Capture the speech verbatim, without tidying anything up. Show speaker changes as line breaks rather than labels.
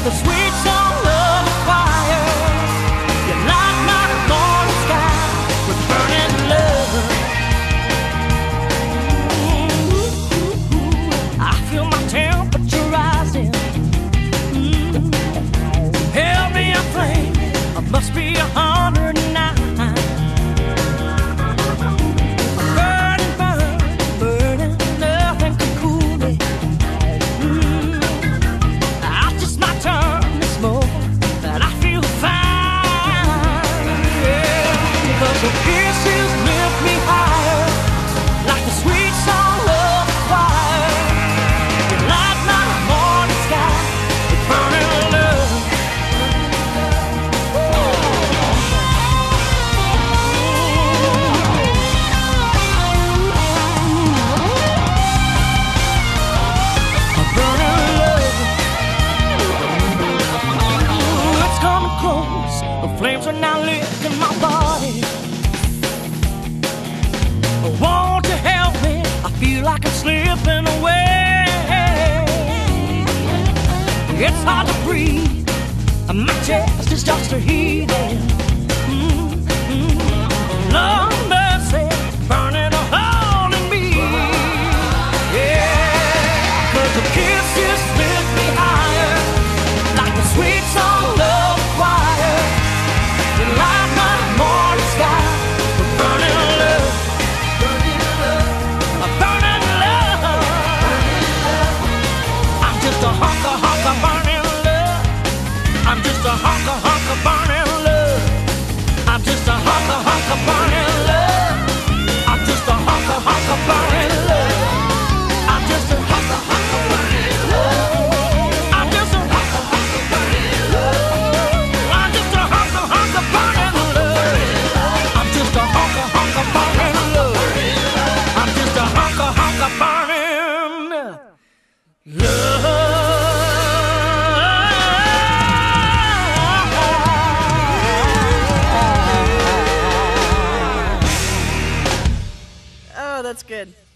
the sweet song of the choir. You light my morning sky with burning love. Ooh, I feel my temperature rising. Mm. Help me, I think I must be a hundred and nine. Burning, burning, burning, nothing can cool me. Mm. I just my turn to smoke, and I feel fine. Yeah, because your kisses lift me higher, like the sweet song of the choir. You light my morning sky with burning love. The flames are now lit in my body. Won't you help me? I feel like I'm slipping away. It's hard to breathe. My chest is just a heaving. Mm-hmm. Lord mercy, burning a hole in me. Yeah, 'cause the kisses lift me higher, like the sweet song of the choir. You light my morning sky with burning love, burning love, a burning love. I'm just a hunk of hunk of burning love. I'm just a hunk of hunk of burning love. I'm just a hunk of hunk of burning love. I'm just a hunk of hunk of burning love. I'm just a hunk of hunk of burning love. I'm just a hunk of hunk of burning love. I'm just a hunk of hunk of burning love. I'm just a hunk of hunk of burning love. I'm just a hunk of hunk of burning love.
Oh, that's good.